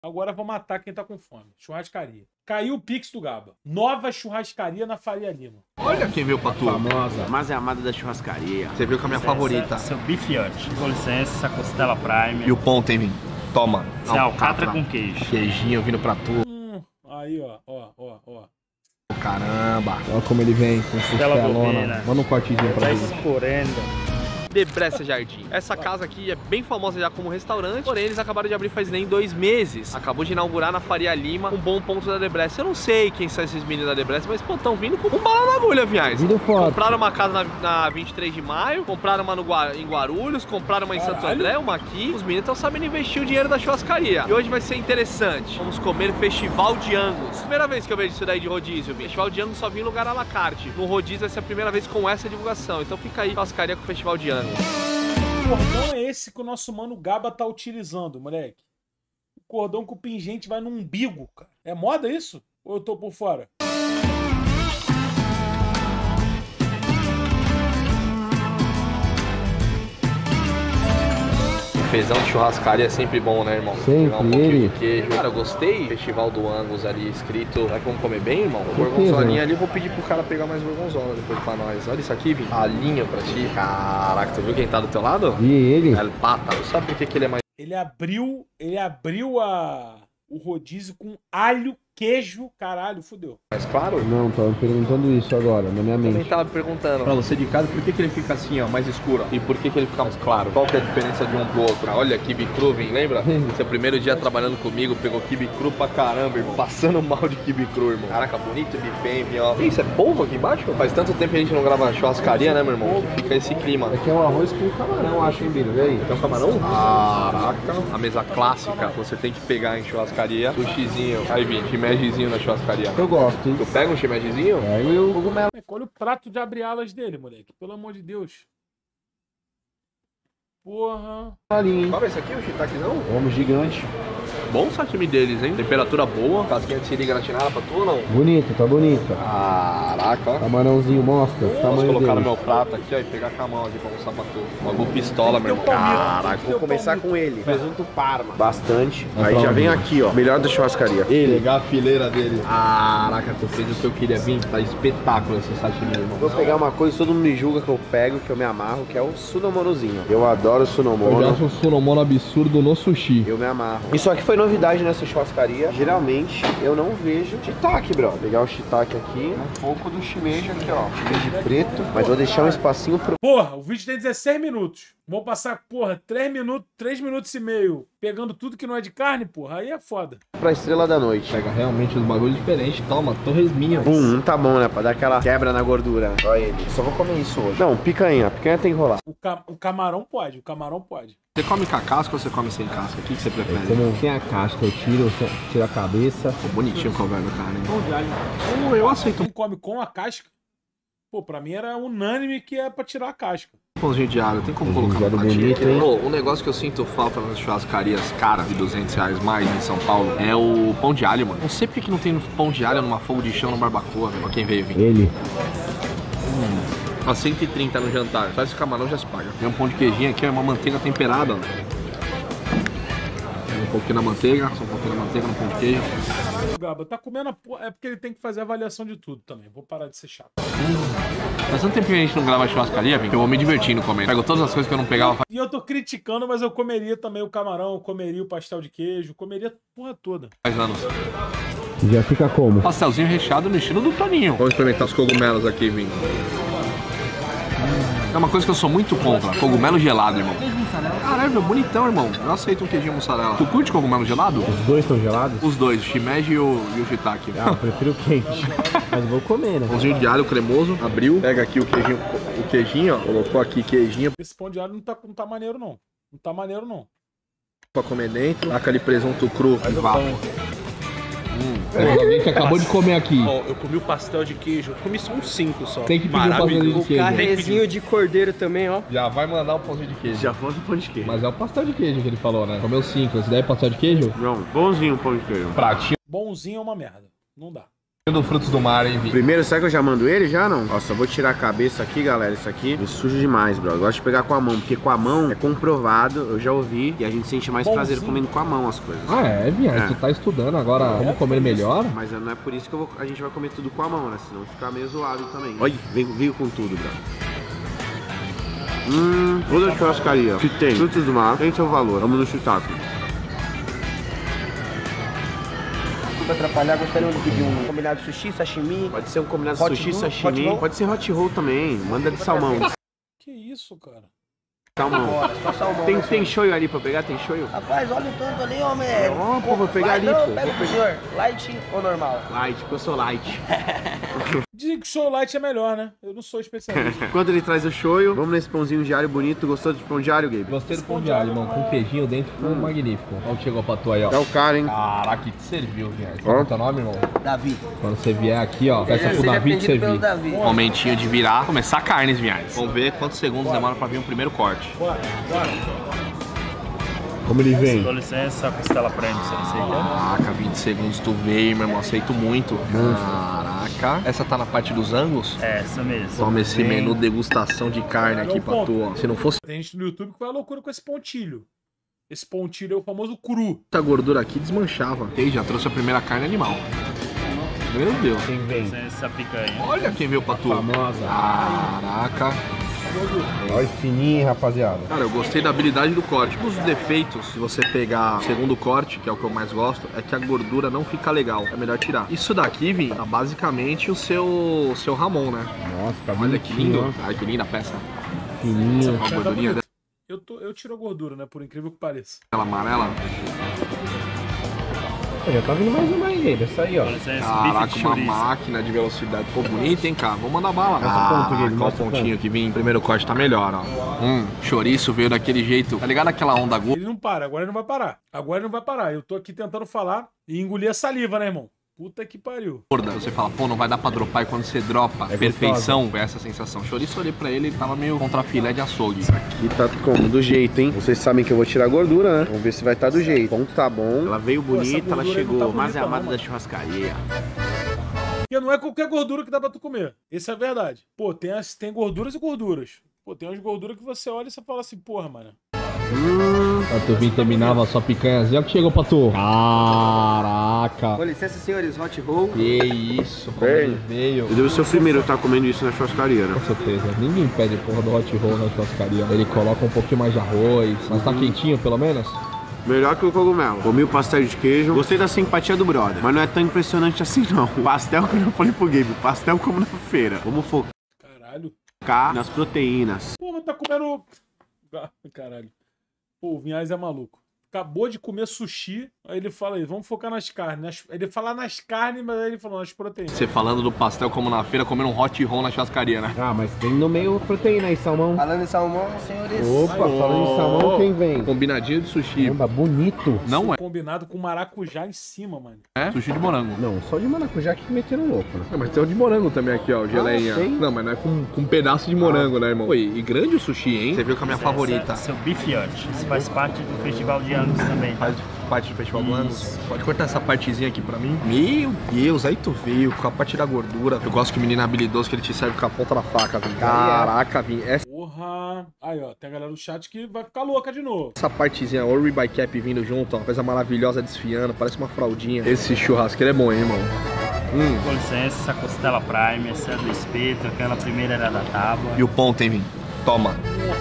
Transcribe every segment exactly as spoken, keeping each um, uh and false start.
Agora vou matar quem tá com fome. Churrascaria. Caiu o Pix do Gaba. Nova churrascaria na Faria Lima. Olha quem veio pra tu. Famosa. Mas é amada da churrascaria. Você viu com a minha favorita. Seu bifiote. Com licença, costela prime. E o pão tem vindo. Toma. Esse é alcatra com queijo. Queijinho vindo pra tu. Hum, aí, ó, ó, ó, ó. Caramba. Olha como ele vem com Costela costelona. bovina. Manda um cortezinho pra Tá ele. escorrendo. Debreça Jardim. Essa casa aqui é bem famosa já como restaurante, porém eles acabaram de abrir faz nem dois meses. Acabou de inaugurar na Faria Lima um bom ponto da Debreça. Eu não sei quem são esses meninos da Debreça, mas pô, tão vindo com um bala na agulha, viais. Vindo forte. Compraram uma casa na, na vinte e três de maio, compraram uma no Gua, em Guarulhos, compraram uma em Santo André, uma aqui. Os meninos estão sabendo investir o dinheiro da churrascaria. E hoje vai ser interessante. Vamos comer Festival de Angus. Primeira vez que eu vejo isso daí de rodízio, viu? Festival de Angus só vi em lugar à la carte. No rodízio vai ser a primeira vez com essa divulgação. Então fica aí, churrascaria com o Festival de Angus. Que cordão é esse que o nosso mano Gaba tá utilizando, moleque? O cordão que o pingente vai no umbigo, cara. É moda isso? Ou eu tô por fora? Feijão de churrascaria é sempre bom, né, irmão? Sempre, Pegar um pouquinho ele. de queijo. Cara, eu gostei. Festival do Angus ali escrito. Será que vamos comer bem, irmão? certeza. Gorgonzolinha ali, eu vou pedir pro cara pegar mais gorgonzola depois pra nós. Olha isso aqui, Vim. Alinha pra ti. Caraca, tu viu quem tá do teu lado? E ele? El Pata. Sabe por que, que ele é mais... Ele abriu, ele abriu a, o rodízio com alho, queijo, caralho, fudeu. mais claro? Não, tô me perguntando isso agora, na minha Também mente. tava perguntando pra você de casa por que, que ele fica assim, ó, mais escuro, ó, e por que, que ele fica mais claro? Qual que é a diferença de um pro outro? Olha, quibe cru, Vim, lembra? Seu primeiro dia trabalhando comigo, pegou quibe cru pra caramba, irmão. Passando mal de quibe cru, irmão. Caraca, bonito bifeme, ó. Isso é polvo aqui embaixo? Faz tanto tempo que a gente não grava churrascaria, né, meu irmão? Que fica esse clima. Aqui é um arroz com camarão, acho, hein, Biro? E aí? Tem um camarão? Caraca. A mesa clássica, você tem que pegar em churrascaria. Sushizinho. Aí, Vim, shimejizinho na churrascaria. Eu gosto, hein? Tu pega um shimejizinho? Aí o cogumelo. Olha o prato de abrir alas dele, moleque. Pelo amor de Deus. Porra. Ali, hein? Qual é esse aqui, o shiitake não? Homem gigante. Bom sashimi deles, hein? Temperatura boa. Casquinha de siri gratinada pra tu ou não? Bonito, tá bonito. Caraca, ó. Camarãozinho, mostra. o Posso tamanho colocar no dele. meu prato aqui, ó, e pegar com a mão aqui pra mostrar pra tu. Uma pistola, meu irmão. Caraca. Vou começar com ele. Presunto Parma. Bastante. Aí Aí já já vem vem aqui, ó. Melhor da churrascaria. Ele. Pegar a fileira dele. Caraca, tu fez o que eu queria vir. Tá espetáculo esse sashimi, irmão. Vou pegar uma coisa que todo mundo me julga que eu pego, que eu me amarro, que é o sunomorozinho. Eu adoro Eu já sunomono. acho um sunomono absurdo no sushi. Eu me amarro. Isso aqui foi novidade nessa churrascaria. Geralmente eu não vejo shiitake, bro. Vou pegar o shiitake aqui, um pouco do shimeji aqui, ó. Shimeji preto, mas vou deixar um espacinho pro... Porra, o vídeo tem dezesseis minutos. Vou passar, porra, três minutos, três minutos e meio pegando tudo que não é de carne, porra. Aí é foda. pra estrela da noite. Pega realmente os bagulhos diferentes. Toma, torresminha. Bum, um tá bom, né? Pra dar aquela quebra na gordura. Olha ele. Só vou comer isso hoje. Não, picanha. Picanha tem que rolar. O, ca o camarão pode, o camarão pode. Você come com a casca ou você come sem casca? O que, que você prefere? Como tem a casca, eu tiro, eu tiro a cabeça. Ficou bonitinho com o velho carne. Oh, eu aceito Quem come com a casca, pô, pra mim era unânime que é pra tirar a casca. um pãozinho de alho. Tem como Pãozinho colocar de no alho pratinho? bonito, hein? Oh, um negócio que eu sinto falta nas churrascarias caras de duzentos reais mais em São Paulo é o pão de alho, mano. Não sei porque que não tem pão de alho numa fogo de chão no barbacoa, velho. Ó quem veio vir. Ele. A cento e trinta no jantar. Só esse camarão já se paga. Tem um pão de queijinho aqui, é uma manteiga temperada, ó. Um pouquinho na manteiga, só um pouquinho na manteiga no pão de queijo. Gaba, tá comendo a porra. É porque ele tem que fazer a avaliação de tudo também. Vou parar de ser chato. Faz tanto tempo que a gente não grava churrascaria, velho, que eu vou me divertindo comendo. Pego todas as coisas que eu não pegava. E eu tô criticando, mas eu comeria também o camarão, eu comeria o pastel de queijo, comeria a porra toda. Faz anos. Já fica como? Pastelzinho recheado no estilo do Toninho. Vamos experimentar os cogumelos aqui, Vinho. É uma coisa que eu sou muito contra, cogumelo gelado, irmão. Caralho, meu, bonitão, irmão. Eu aceito um queijinho mussarela. Tu curte cogumelo gelado? Os dois estão gelados? Os dois, o shimeji e o, e o shiitake. Ah, eu prefiro quente. Mas vou comer, né? Pãozinho de alho cremoso, abriu. Pega aqui o queijinho, o queijinho, ó. Colocou aqui queijinho Esse pão de alho não tá, não tá maneiro, não. Não tá maneiro, não. pra comer dentro. Taca ali presunto cru e vapo. Pô, alguém que acabou de comer aqui. Ó, eu comi o pastel de queijo, eu comi só uns cinco só. Tem que pedir um pastel Maravilhoso. de queijo. Carrezinho de cordeiro também, ó. Já vai mandar o pãozinho de queijo. Já foi do pão de queijo. Mas é o pastel de queijo que ele falou, né? Comeu cinco. Esse daí é pastel de queijo? Não, bonzinho o pão de queijo. Pratinho. Bonzinho é uma merda. Não dá. Do frutos do mar, hein, Vi? Primeiro, será que eu já mando ele já, não? Ó, só vou tirar a cabeça aqui, galera. Isso aqui me suja demais, bro. Eu gosto de pegar com a mão, porque com a mão é comprovado, eu já ouvi, e a gente sente mais Bom, prazer sim. comendo com a mão as coisas. Ah, é, Vinha? É. Tu tá estudando agora como comer melhor? Mas não é por isso que eu vou- a gente vai comer tudo com a mão, né? Senão fica meio zoado também. Olha, veio, veio com tudo, bro. Hum, toda churrascaria que tem frutos do mar tem seu valor. Vamos no shiitake. Pra atrapalhar, gostaria de pedir um combinado de sushi, sashimi. Pode ser um combinado Hot sushi, roll, sashimi. hot roll. Pode ser hot roll também. Manda de salmão. Que isso, cara? Salmão. Bora, só salmão. Tem, né, tem shoyu ali pra pegar? Tem shoyu? Rapaz, olha o tanto ali, homem. Ó, pô, vou pegar ali, não, pô. Pega Vou pro senhor. Light ou normal? Light, porque eu sou light. Dizem que o show light é melhor, né? Eu não sou especialista. Enquanto ele traz o shoyu, vamos nesse pãozinho diário bonito. Gostou do pão diário, Gabe? Gostei do pão de alho, irmão. Com queijinho dentro, ficou magnífico. Olha o que chegou pra tu aí, ó. É o cara, hein? Caraca, que te serviu, Vinha. Ó. Qual é o teu nome, irmão? Davi. Quando você vier aqui, ó, peça pro Seja Davi te atendido pelo servir. Davi. Momentinho de virar, começar carnes, Vinhais. Vamos ver quantos segundos demora pra vir o primeiro corte. Bora, bora. Como ele vem? Com licença, costela prime, você aceita? Caraca, vinte segundos tu veio, meu irmão. Aceito muito. Caraca. Essa tá na parte dos ângulos? É, essa mesmo. Toma esse Vem. menu degustação de carne aqui pra tu, ó. Se não fosse Tem gente no YouTube que vai à loucura com esse pontilho. Esse pontilho é o famoso cru. essa gordura aqui, desmanchava. E já trouxe a primeira carne animal. Meu Deus. Quem vem? Licença, picanha. Olha quem veio pra tu. Famosa. Caraca. Olha fininho, rapaziada. Cara, eu gostei da habilidade do corte. Um dos defeitos, se você pegar o segundo corte, que é o que eu mais gosto, é que a gordura não fica legal. É melhor tirar. Isso daqui, Vim, tá basicamente o seu, o seu Ramon, né? Nossa, tá Olha que lindo. bonitinho, Ai, que linda a peça. ó. Fininho. Uma gordurinha dela Eu, tô, eu tiro a gordura, né? Por incrível que pareça. amarela. Já tá vindo mais uma aí, dessa aí, ó. Com licença, Caraca, bife de uma chouriço. máquina de velocidade. Pô, bonita, hein, cara? Vamos mandar bala. Mostra o ponto, Ah, Guilherme, qual mostra o pontinho que vem? Primeiro corte tá melhor, ó. Hum, chouriço veio daquele jeito. Tá ligado aquela onda gorda? Ele não para, agora ele não vai parar. Agora ele não vai parar. Eu tô aqui tentando falar e engolir a saliva, né, irmão? Puta que pariu. Você fala, pô, não vai dar pra dropar. E quando você dropa, É perfeição, é essa sensação. Chouriço, olhei pra ele, ele tava meio contra filé de açougue. E tá como? Do jeito, hein? Vocês sabem que eu vou tirar a gordura, né? Vamos ver se vai estar do jeito. O ponto tá bom. Ela veio Pô, essa bonita, ela gordura aí não chegou tá mais bonita, amada não, da mano. churrascaria. Porque não é qualquer gordura que dá pra tu comer. Isso é verdade. Pô, tem, as, tem gorduras e gorduras. Pô, tem umas gorduras que você olha e você fala assim, porra, mano. Hum, Pra tu vir terminava a sua picanhazinha, o que chegou pra tu? Caraca. Com licença, senhores, hot roll. Que isso, como Bem. ele veio. eu devo ser o primeiro a estar comendo isso na churrascaria, né? Com certeza. Ninguém pede porra do hot roll na churrascaria. Ele coloca um pouquinho mais de arroz. Mas tá quentinho, pelo menos? Melhor que o cogumelo. Comi o pastel de queijo. Gostei da simpatia do brother. Mas não é tão impressionante assim, não. O pastel que eu já falei pro Gabe. Pastel como na feira. Vamos Caralho. focar nas proteínas. Pô, mas tá comendo. Ah, caralho. Pô, o Vinhais é maluco. Acabou de comer sushi, aí ele fala aí, vamos focar nas carnes. Nas... Ele fala nas carnes, mas aí ele falou nas proteínas. Você falando do pastel como na feira, comendo um hot roll na churrascaria, né? Ah, mas tem no meio proteína aí, salmão. Falando em salmão, senhores. Opa, falando em salmão, quem vem? Combinadinho de sushi. Caramba, bonito. Não é. Combinado com maracujá em cima, mano. É sushi de morango. Não, só de maracujá que meteram louco, né? Não, mas tem o de morango também aqui, ó, geleinha. tem? Não, mas não é com, com um pedaço de morango, né, irmão? Pô, e e grande o sushi, hein? Você viu que é a minha favorita. Seu bife hut. Isso faz parte do Festival de Angus também, tá? Faz parte do Festival do Angus. Isso. Pode cortar essa partezinha aqui pra mim? Meu Deus, aí tu veio com a parte da gordura. Eu gosto que o menino é habilidoso, que ele te serve com a ponta da faca, Vim. Caraca, Vim. Essa Porra. Aí, ó, tem a galera do chat que vai ficar louca de novo. Essa partezinha, o ribeye cap vindo junto, ó, coisa maravilhosa desfiando, parece uma fraldinha. Esse churrasqueiro é bom, hein, irmão? Hum. Com licença, costela prime, essa é do espeto, aquela primeira era da tábua. E o pão tem, Vim? Toma.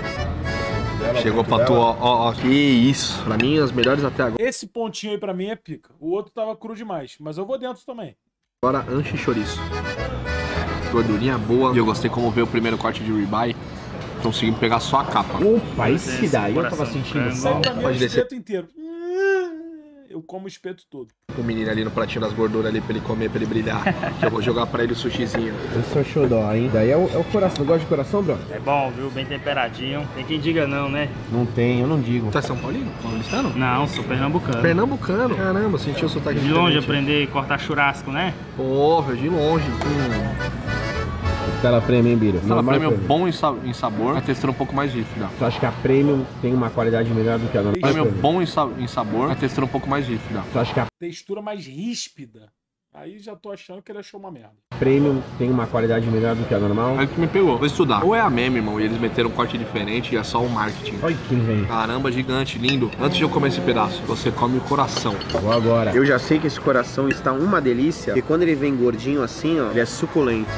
Chegou pra tu, ó, ó, ó. Que isso. Pra mim, as melhores até agora. Esse pontinho aí pra mim é pica. O outro tava cru demais, mas eu vou dentro também. Agora, anche chouriço. Gordurinha boa. E eu gostei como veio o primeiro corte de ribeye. Consegui pegar só a capa. Opa, esse Esse daí eu tava coração sentindo frango. falta. Pra mim é o Pode descer. espeto inteiro. Eu como o espeto todo. O menino ali no pratinho das gorduras ali pra ele comer, pra ele brilhar. Que eu vou jogar pra ele o sushizinho. Esse é o xodó, hein? Daí é o, é o coração. Gosta de coração, bro? É bom, viu? Bem temperadinho. Tem quem diga não, né? Não tem, eu não digo. Tu é São Paulino? Paulistano? Não, sou pernambucano. Pernambucano. Caramba, sentiu o sotaque De longe diferente. aprender a cortar churrasco, né? Pô, velho, de longe. Hum. Costela premium, hein, Biro? Ela Normal, prêmio premium. bom em, sa em sabor, a textura um pouco mais rígida. Tu acha que a premium tem uma qualidade melhor do que a normal? Prêmio premium? bom em, sa em sabor, a textura um pouco mais rígida. Tu acha que a Textura mais ríspida. Aí já tô achando que ele achou uma merda. Premium tem uma qualidade melhor do que a normal. Aí que me pegou. Vou estudar. Ou é a meme, irmão, e eles meteram um corte diferente e é só o marketing. Olha que vem. Caramba, gigante, lindo. Antes de eu comer esse pedaço, você come o coração. Vou agora. Eu já sei que esse coração está uma delícia, porque quando ele vem gordinho assim, ó, ele é suculento.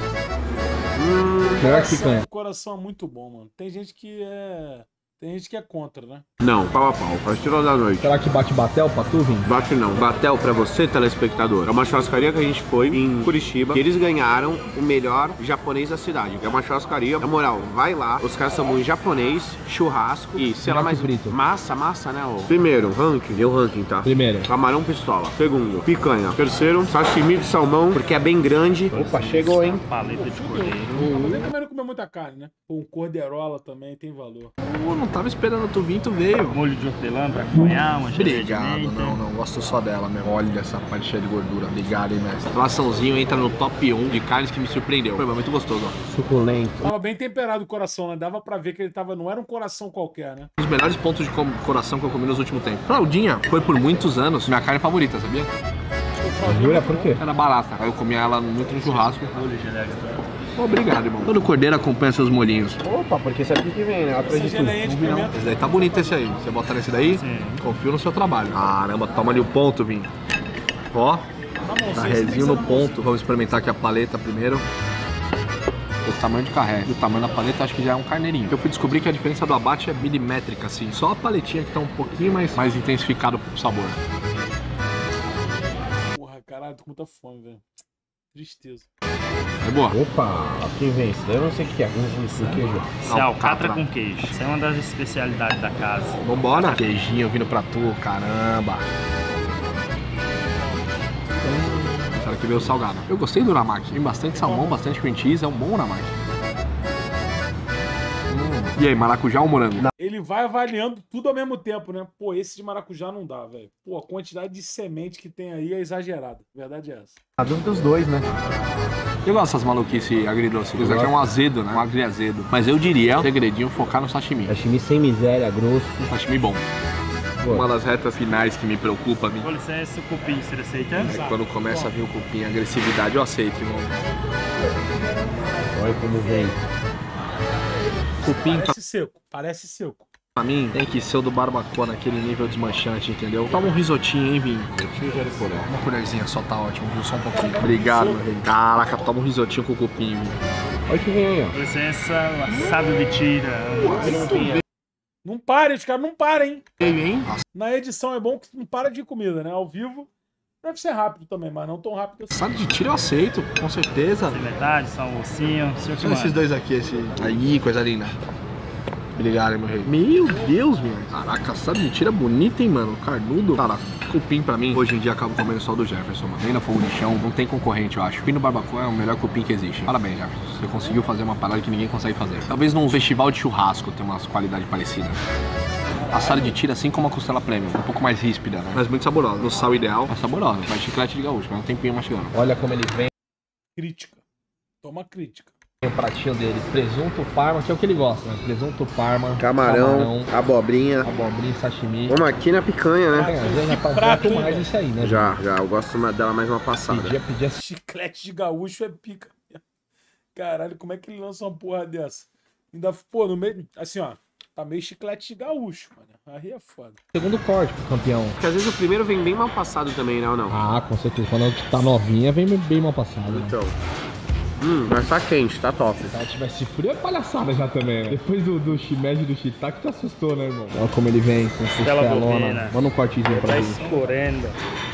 Hum, melhor que picanha. O coração é muito bom, mano. Tem gente que é... Tem gente que é contra, né? Não, pau a pau. Faz tiro da noite. Será que bate Batel pra tu, Vim? Bate não. Batel pra você, telespectador. É uma churrascaria que a gente foi em Curitiba. E eles ganharam o melhor japonês da cidade. É uma churrascaria. Na moral, vai lá. Os caras são bons em japonês, churrasco e sei lá mais frito. Massa, massa, né? Ó. Primeiro, ranking. Deu ranking, tá? Primeiro. Camarão pistola. Segundo, picanha. Terceiro, sashimi de salmão, porque é bem grande. Opa, chegou, hein? Paleta de cordeiro. Mas ele também não comeu muita carne, né? Pô, um cordeirola também tem valor. Pô, não tava esperando tu vir, tu veio. Molho de hortelã pra acompanhar, uma Obrigado, não, não, gosto só dela mesmo. Olha essa parte cheia de gordura. Obrigado, hein, mestre. Relaçãozinho entra no top um de carnes que me surpreendeu. Foi muito gostoso, ó. Suculento. Tava bem temperado o coração, né? Dava pra ver que ele tava... Não era um coração qualquer, né? Um dos melhores pontos de coração que eu comi nos últimos tempos. Fraldinha foi por muitos anos minha carne favorita, sabia? Jura por quê? Era barata. Aí eu comia ela muito no churrasco. Molho de gelé. Obrigado, irmão. Todo cordeiro acompanha seus molhinhos. Opa, porque sabe o que vem, né? Essa geleinha de pimenta. Esse daí tá bonito esse aí. Você bota nesse daí? Sim. Confio no seu trabalho. Caramba, toma ali o ponto, Vim. Ó, tá rezinho no ponto. Vamos experimentar aqui a paleta primeiro. O tamanho de carré e o tamanho da paleta acho que já é um carneirinho. Eu fui descobrir que a diferença do abate é milimétrica, assim. Só a paletinha que tá um pouquinho mais, mais intensificado pro sabor. Porra, caralho, tô com muita fome, velho. Tristeza. É boa. Opa, aqui vem isso daí eu não sei o que é. Isso é queijo. Isso é alcatra com queijo. Isso é uma das especialidades da casa. Vambora. Queijinho vindo pra tu, caramba. Será que veio salgado? Eu gostei do uramaki. Tem bastante salmão, bastante cream cheese. É um bom uramaki. Hum. E aí, maracujá ou morango? Ele vai avaliando tudo ao mesmo tempo, né? Pô, esse de maracujá não dá, velho. Pô, a quantidade de semente que tem aí é exagerada. A verdade é essa. A dúvida dos dois, né? Eu gosto dessas maluquices agridoces. Isso aqui é um azedo, né? Um agri azedo. Mas eu diria, o segredinho, focar no sashimi. Sashimi sem miséria, grosso. Sashimi bom. Boa. Uma das retas finais que me preocupa, a mim. Com licença, o cupim, você aceita? É quando começa a vir o cupim, a agressividade, eu aceito, irmão. Olha como vem. Cupim parece seco, parece seco. Pra mim, tem que ser o do barbacoa naquele nível desmanchante, entendeu? Toma um risotinho, hein, Vim? Uma colherzinha só tá ótimo, viu? Só um pouquinho. Obrigado, meu rei. Caraca, toma um risotinho com o cupim, Vim. Olha que vem aí, ó. Com licença, assado de tira. Não pare, os caras não parem, hein? hein? Na edição é bom que não para de comida, né? Ao vivo deve ser rápido também, mas não tão rápido assim. Assado de tira eu aceito, com certeza. Sem metade, só um ossinho. Olha esses dois aqui, esse... Aí, coisa linda. Obrigado, meu rei. Meu Deus, meu. Caraca, assado de tira bonita, hein, mano? Carnudo. Cara, cupim pra mim, hoje em dia acabo comendo só do Jefferson, mano. Nem na fogo de chão, não tem concorrente, eu acho. Cupim no barbacoa é o melhor cupim que existe. Parabéns, Jefferson. Você conseguiu fazer uma parada que ninguém consegue fazer. Talvez num festival de churrasco tenha umas qualidades parecidas. Assado de tira, assim como a costela premium, um pouco mais ríspida, né? Mas muito saborosa. No sal ideal, é saborosa. Mas chiclete de gaúcho, mas um tempinho mastigando. Olha como ele vem. Crítica. Toma crítica. Tem o pratinho dele, presunto parma, que é o que ele gosta, né? Presunto parma, camarão, camarão abobrinha, abobrinha, sashimi. Vamos aqui na picanha, né? É, já tá um prato mais isso aí, né? Já, já. Eu gosto dela mais uma passada. Pedia, pedia... Chiclete de gaúcho é pica. Caralho, como é que ele lança uma porra dessa? Ainda, pô, no meio... Assim, ó. Tá meio chiclete de gaúcho, mano. Aí é foda. Segundo corte pro campeão. Porque às vezes o primeiro vem bem mal passado também, né, ou não? Ah, com certeza. Quando tá novinha, vem bem mal passado. Então. Né? Hum, mas tá quente, tá top. Se ela tivesse frio, é palhaçada já também, né? Depois do, do shimeji do shiitake, tu assustou, né, irmão? Olha como ele vem, com costelona. Manda um cortezinho pra tá ele. Tá escorrendo.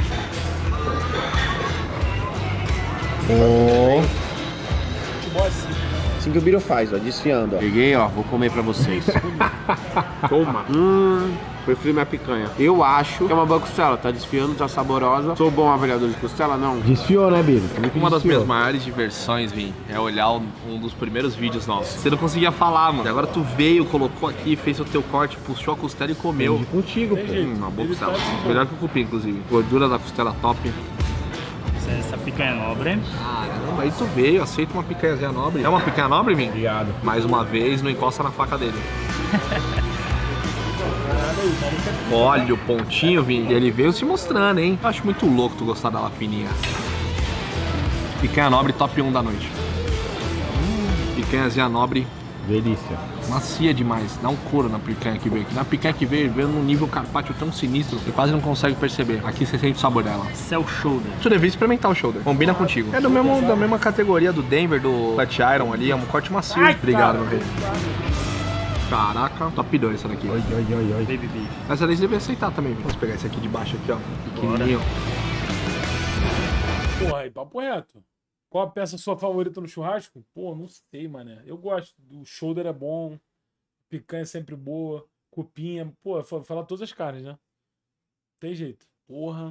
Oh. Futebol assim. Assim que o Biro faz, ó, desfiando, ó. Peguei, ó, vou comer pra vocês. Toma. Hum, prefiro minha picanha. Eu acho que é uma boa costela, tá desfiando, tá saborosa. Sou bom avaliador de costela, não? Desfiou, né, Biro? Uma das minhas maiores diversões, Vim, é olhar um dos primeiros vídeos nossos. Você não conseguia falar, mano. E agora tu veio, colocou aqui, fez o teu corte, puxou a costela e comeu. Entendi contigo, pô. Hum, uma boa costela. Melhor que o cupim, inclusive. Gordura da costela top. Essa picanha nobre. Caramba, aí tu veio, aceita uma picanhazinha nobre. É uma picanha nobre, Vim? Obrigado. Mais uma vez, não encosta na faca dele. Olha o pontinho, Vim. Ele veio se mostrando, hein? Eu acho muito louco tu gostar dela fininha. Picanha nobre, top um da noite. Picanhazinha nobre. Delícia. Macia demais. Dá um couro na picanha que veio aqui. Na picanha que veio, veio num nível carpaccio tão sinistro, você quase não consegue perceber. Aqui você sente o sabor dela. Esse é o shoulder. Você devia experimentar o shoulder. Combina contigo. É do mesmo, da mesma categoria do Denver, do Flat Iron ali. É um corte macio. Ai, obrigado, meu rei. Caraca, top dois essa daqui. Oi, oi, oi, oi. Baby beef. Essa daí você deve aceitar também. Vamos pegar esse aqui de baixo aqui, ó. Pequenininho. Porra, aí, papo reto. Qual a peça sua favorita no churrasco? Pô, não sei, mané. Eu gosto. O shoulder é bom. Picanha é sempre boa. Cupinha. Pô, falar todas as carnes, né? Tem jeito. Porra.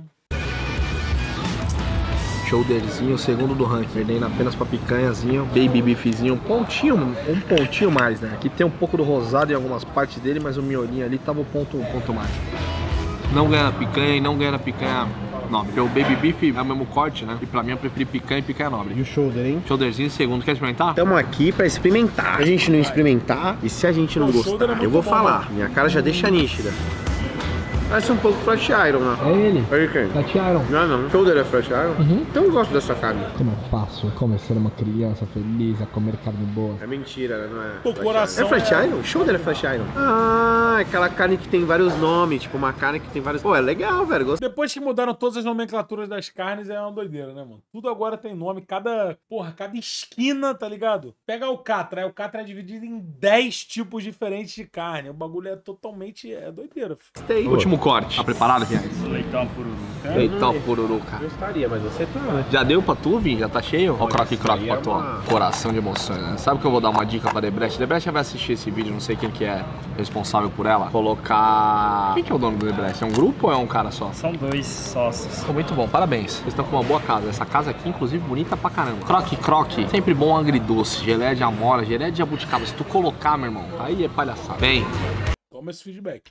Shoulderzinho, segundo do ranking. Perdendo apenas pra picanhazinho. Baby beefzinho. Um pontinho, um pontinho mais, né? Aqui tem um pouco do rosado em algumas partes dele, mas o miolinho ali tava um ponto, um ponto mais. Não ganha na picanha e não ganha na picanha nobre. Porque o baby beef é o mesmo corte, né? E pra mim eu preferi picanha e picanha nobre. E o shoulder, hein? Shoulderzinho, segundo. Quer experimentar? Estamos aqui pra experimentar. Se a gente não experimentar, e se a gente não O shoulder é gostar, muito eu vou bom, falar. Minha cara já deixa nítida. Parece um pouco Flat Iron, né? É ele. Olha quem? Flat Iron. Não, não. Shoulder é Flat Iron? Uhum. Então eu gosto dessa carne. Como é fácil como ser uma criança feliz a comer carne boa. É mentira, né? Não é? O Flat coração Iron. É Flat é- Iron? Shoulder é Flat Iron. Ah, aquela carne que tem vários nomes. Tipo, uma carne que tem vários... Pô, é legal, velho. Gostei. Depois que mudaram todas as nomenclaturas das carnes, é uma doideira, né, mano? Tudo agora tem nome. Cada, porra, cada esquina, tá ligado? Pega o Catra. Aí o Catra é dividido em dez tipos diferentes de carne. O bagulho é totalmente... É doideira. Gostei. Último corte. Tá preparado, Viais? Leitão pururuca. Eita, pururuca. Gostaria, mas você tá, né? Já deu pra tu, Vim? Já tá cheio? Ó o croque-croque aí pra é tu, uma- ó. Coração de emoções, né? Sabe que eu vou dar uma dica pra Debrecht? Debrecht vai assistir esse vídeo, não sei quem que é responsável por ela. Colocar... Quem que é o dono do Debrecht? É um grupo ou é um cara só? São dois sócios. Pô, muito bom, parabéns. Vocês estão com uma boa casa. Essa casa aqui, inclusive, bonita pra caramba. Croque-croque, sempre bom agridoce. Geleia de amora, geleia de jabuticaba. Se tu colocar, meu irmão, aí é palhaçada. Vem. Toma esse feedback.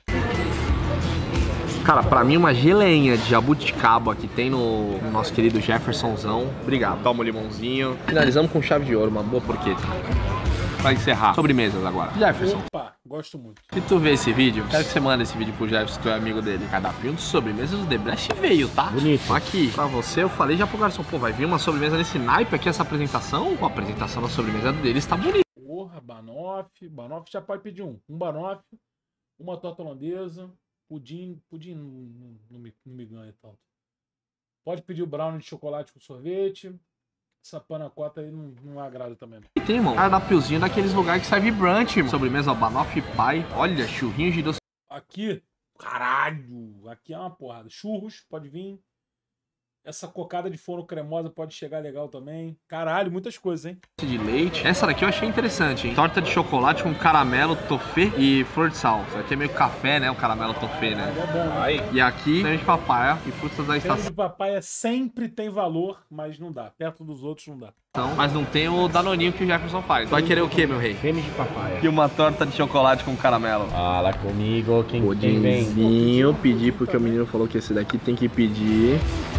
Cara, pra mim uma geleinha de jabuticaba que tem no, no nosso querido Jeffersonzão. Obrigado. Toma um limãozinho. Finalizamos com chave de ouro, uma boa porqueta. Pra encerrar, sobremesas agora. Jefferson, Opa, gosto muito. se tu ver esse vídeo, quero que você mande esse vídeo pro Jefferson, se tu é amigo dele. Cardápio de sobremesas do Debrecht veio, tá? Bonito. Aqui, pra você, eu falei já pro garçom, pô, vai vir uma sobremesa nesse naipe aqui, essa apresentação? Pô, a apresentação da sobremesa dele está bonita. Porra, banoffee. Banoffee já pode pedir um. Um banoffee, uma torta holandesa, pudim. Pudim não, não, não me, não me ganha tanto. Pode pedir o brownie de chocolate com sorvete. Essa panacota aí não, não agrada também. Não. E tem, irmão, cardápiozinho daqueles lugares que serve brunch, irmão. Sobremesa banoffee pai. Olha, churrinhos de doce Aqui, caralho, aqui é uma porrada. Churros, pode vir. Essa cocada de forno cremosa pode chegar legal também. Caralho, muitas coisas, hein? de leite. Essa daqui eu achei interessante, hein? Torta de chocolate com caramelo, toffee e flor de sal. Isso aqui é meio café, né? O caramelo toffee, né? É bom. Aí. E aqui, creme de papaya e frutas da Creme estação. de papaya sempre tem valor, mas não dá. Perto dos outros não dá. Mas não tem o danoninho que o Jefferson faz. Vai querer o quê, meu rei? Creme de papaya. E uma torta de chocolate com caramelo. Fala comigo, quem, quem vem? Pudinzinho, pedi porque o menino falou que esse daqui tem que pedir.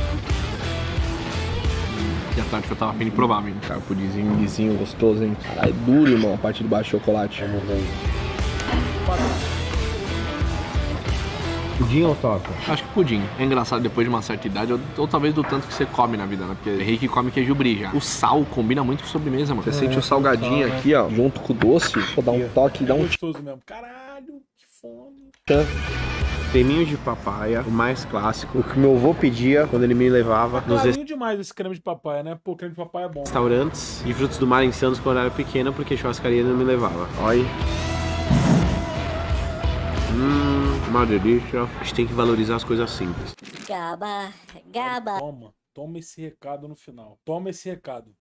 E a torta que eu tava afim de provar, menino. Cara, pudinzinho lisinho, gostoso, hein? Caralho, é duro, irmão, a parte de baixo de chocolate. Vamos ver. Pudim ou torta? Acho que pudim. É engraçado depois de uma certa idade, ou, ou talvez do tanto que você come na vida, né? Porque rei que come queijo brie já. O sal combina muito com sobremesa, mano. Você É, sente o salgadinho sal, aqui, ó, junto com o doce. Pô, dá um toque, dá É um gostoso mesmo. Caralho, que fome. Creminho de papaya, o mais clássico. O que meu avô pedia quando ele me levava nos Clarinho demais esse creme de papaya, né? Pô, creme de papaya é bom. restaurantes de frutos do mar em Santos quando eu era pequeno, porque churrascaria não me levava. Olha. Hum, uma delícia. A gente tem que valorizar as coisas simples. Gaba, gaba. Toma, toma esse recado no final. Toma esse recado.